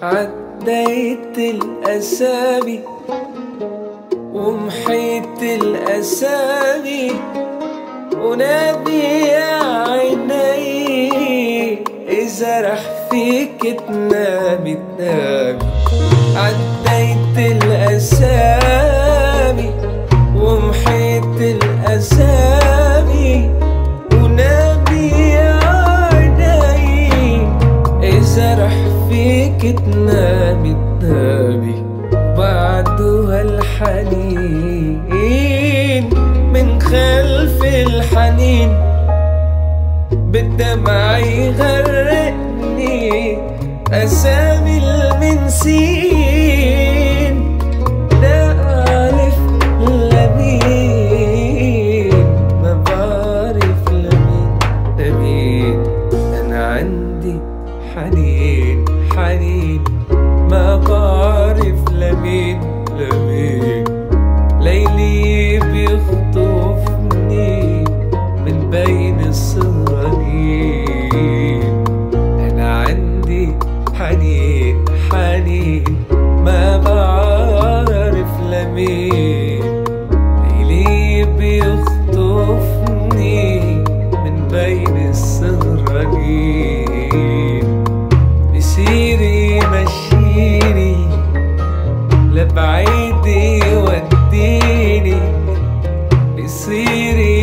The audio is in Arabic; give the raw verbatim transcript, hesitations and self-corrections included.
عديت الأسامي ومحيت الأسامي ونادي يا عيني إذا رح فيك تنامي تنامي. عديت الأسامي ومحيت الأسامي ونادي يا عيني إذا رح فيك تنامي تنامي. بعده هالحنين من خلف الحنين بالدمع يغرقني أسامي المنسين. لا أعرف لمين ما بعرف لمين لمين. أنا عندي حنين حنين ما بعرف لمين لمين. ليلي بيخطفني من بين السهرانين. أنا عندي حنين حنين ما بعرف لمين. ليلي بيخطفني من بين السهرانين. مسيري مشيني لبعيد يوديني. مسيري